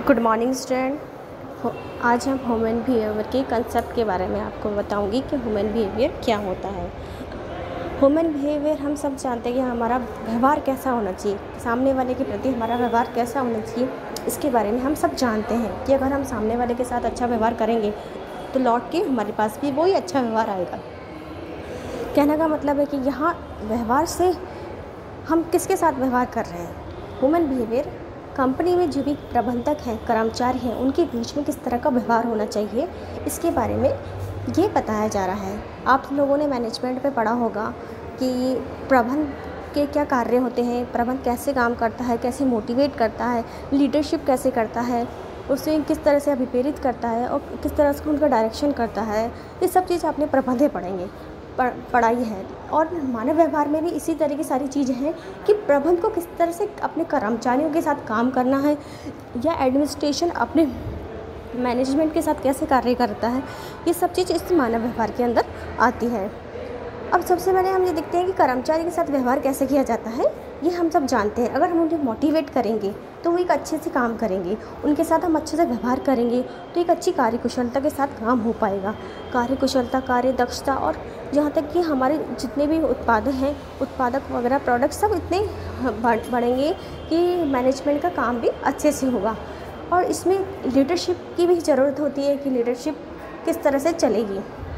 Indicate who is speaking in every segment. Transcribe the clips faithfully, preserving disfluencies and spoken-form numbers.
Speaker 1: Good morning student. आज हम human behaviour के कंसेप्ट के बारे में आपको बताऊंगी कि ह्यूमन बिहेवियर क्या होता है। ह्यूमन बिहेवियर हम सब जानते हैं कि हमारा व्यवहार कैसा होना चाहिए, सामने वाले के प्रति हमारा व्यवहार कैसा होना चाहिए। इसके बारे में हम सब जानते हैं कि अगर हम सामने वाले के साथ अच्छा व्यवहार करेंगे तो लौट के हमारे पास भी वही अच्छा व्यवहार आएगा। कहने का मतलब है कि यहाँ व्यवहार से हम किसके साथ व्यवहार कर रहे हैं। ह्यूमन बिहेवियर कंपनी में जो भी प्रबंधक हैं, कर्मचारी हैं, उनके बीच में किस तरह का व्यवहार होना चाहिए, इसके बारे में ये बताया जा रहा है। आप लोगों ने मैनेजमेंट पे पढ़ा होगा कि प्रबंध के क्या कार्य होते हैं, प्रबंध कैसे काम करता है, कैसे मोटिवेट करता है, लीडरशिप कैसे करता है, उसे किस तरह से अभिप्रेरित करता है और किस तरह से उनका डायरेक्शन करता है। ये सब चीज़ आपने प्रबंधे पढ़ेंगे पढ़ाई है। और मानव व्यवहार में भी इसी तरह की सारी चीज़ें हैं कि प्रबंध को किस तरह से अपने कर्मचारियों के साथ काम करना है या एडमिनिस्ट्रेशन अपने मैनेजमेंट के साथ कैसे कार्य करता है। ये सब चीज़ इस मानव व्यवहार के अंदर आती है। अब सबसे पहले हम ये देखते हैं कि कर्मचारी के साथ व्यवहार कैसे किया जाता है। ये हम सब जानते हैं। अगर हम उन्हें मोटिवेट करेंगे तो वो एक अच्छे से काम करेंगे, उनके साथ हम अच्छे से व्यवहार करेंगे तो एक अच्छी कार्यकुशलता के साथ काम हो पाएगा। कार्यकुशलता, कार्य दक्षता और जहाँ तक कि हमारे जितने भी उत्पादक हैं, उत्पादक वगैरह प्रोडक्ट सब इतने बढ़ेंगे कि मैनेजमेंट का काम भी अच्छे से होगा। और इसमें लीडरशिप की भी ज़रूरत होती है कि लीडरशिप किस तरह से चलेगी।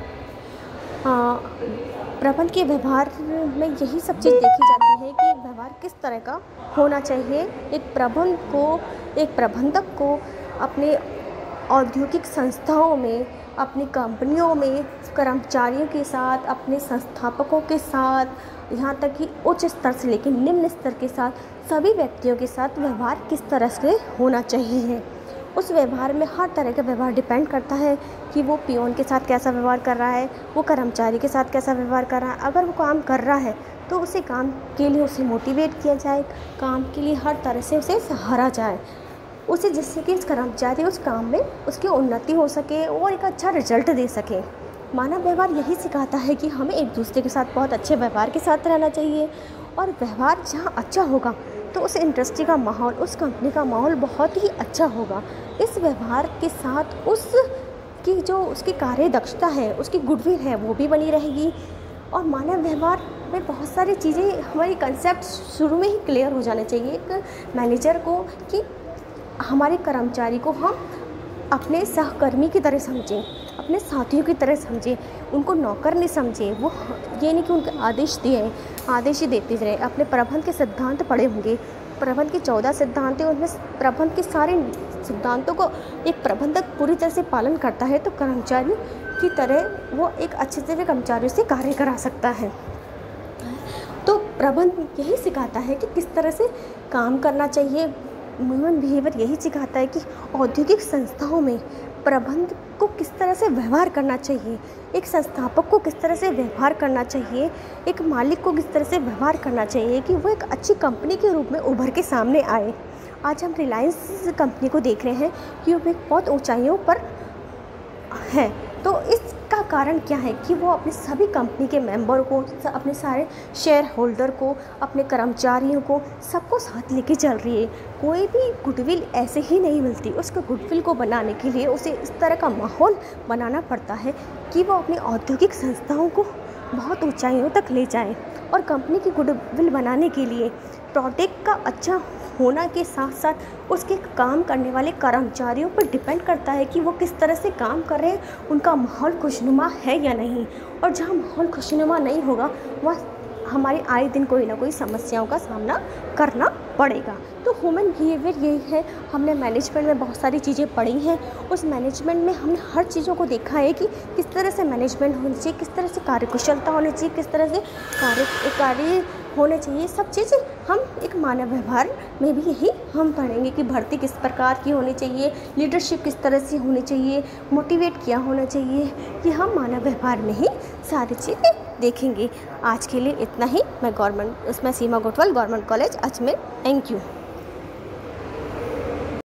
Speaker 1: प्रबंध के व्यवहार में यही सब चीज़ देखी जाती है कि व्यवहार किस तरह का होना चाहिए। एक प्रबंध को, एक प्रबंधक को अपने औद्योगिक संस्थाओं में, अपनी कंपनियों में कर्मचारियों के साथ, अपने संस्थापकों के साथ, यहाँ तक कि उच्च स्तर से लेकर निम्न स्तर के साथ सभी व्यक्तियों के साथ व्यवहार किस तरह से होना चाहिए। उस व्यवहार में हर तरह का व्यवहार डिपेंड करता है कि वो पियोन के साथ कैसा व्यवहार कर रहा है, वो कर्मचारी के साथ कैसा व्यवहार कर रहा है। अगर वो काम कर रहा है तो उसे काम के लिए उसे मोटिवेट किया जाए, काम के लिए हर तरह से उसे सहारा जाए, उसे जिससे कि इस कर्मचारी उस काम में उसकी उन्नति हो सके और एक अच्छा रिजल्ट दे सके। मानव व्यवहार यही सिखाता है कि हमें एक दूसरे के साथ बहुत अच्छे व्यवहार के साथ रहना चाहिए। और व्यवहार जहाँ अच्छा होगा तो उस इंडस्ट्री का माहौल, उस कंपनी का माहौल बहुत ही अच्छा होगा। इस व्यवहार के साथ उस की जो उसकी कार्य दक्षता है, उसकी गुडविल है, वो भी बनी रहेगी। और मानव व्यवहार में बहुत सारी चीज़ें, हमारी कंसेप्ट शुरू में ही क्लियर हो जाने चाहिए एक मैनेजर को कि हमारे कर्मचारी को हम अपने सहकर्मी की तरह समझें, अपने साथियों की तरह समझें, उनको नौकर नहीं समझें। वो ये नहीं कि उनके आदेश दिए आदेश ही देते रहे। अपने प्रबंध के सिद्धांत पढ़े होंगे, प्रबंध के चौदह सिद्धांत हैं, उनमें प्रबंध के सारे सिद्धांतों को एक प्रबंधक पूरी तरह से पालन करता है तो कर्मचारी की तरह वो एक अच्छे से कर्मचारियों से कार्य करा सकता है। तो प्रबंध यही सिखाता है कि किस तरह से काम करना चाहिए। ह्यूमन बिहेवियर यही सिखाता है कि औद्योगिक संस्थाओं में प्रबंध को किस तरह से व्यवहार करना चाहिए, एक संस्थापक को किस तरह से व्यवहार करना चाहिए, एक मालिक को किस तरह से व्यवहार करना चाहिए कि वो एक अच्छी कंपनी के रूप में उभर के सामने आए। आज हम रिलायंस कंपनी को देख रहे हैं कि वो एक बहुत ऊंचाइयों पर है। तो इसका कारण क्या है कि वो अपने सभी कंपनी के मेंबर को, अपने सारे शेयर होल्डर को, अपने कर्मचारियों को, सबको साथ लेके चल रही है। कोई भी गुडविल ऐसे ही नहीं मिलती। उसको गुडविल को बनाने के लिए उसे इस तरह का माहौल बनाना पड़ता है कि वो अपनी औद्योगिक संस्थाओं को बहुत ऊंचाइयों तक ले जाए। और कंपनी की गुडविल बनाने के लिए प्रोडक्ट का अच्छा होना के साथ साथ उसके काम करने वाले कर्मचारियों पर डिपेंड करता है कि वो किस तरह से काम कर रहे हैं, उनका माहौल खुशनुमा है या नहीं। और जहाँ माहौल खुशनुमा नहीं होगा वह हमारी आए दिन कोई ना कोई समस्याओं का सामना करना पड़ेगा। तो ह्यूमन बिहेवियर यही है। हमने मैनेजमेंट में बहुत सारी चीज़ें पढ़ी हैं। उस मैनेजमेंट में हमने हर चीज़ों को देखा है कि किस तरह से मैनेजमेंट होनी चाहिए, किस तरह से कार्यकुशलता होनी चाहिए, किस तरह से कार्य कार्य होने चाहिए। सब चीज़ें हम एक मानव व्यवहार में भी यही हम पढ़ेंगे कि भर्ती किस प्रकार की होनी चाहिए, लीडरशिप किस तरह से होनी चाहिए, मोटिवेट क्या होना चाहिए। ये हम मानव व्यवहार में ही सारी चीज़ें देखेंगे। आज के लिए इतना ही। मैं गवर्नमेंट उसमें Seema Gothwal, government college Ajmer. Thank you.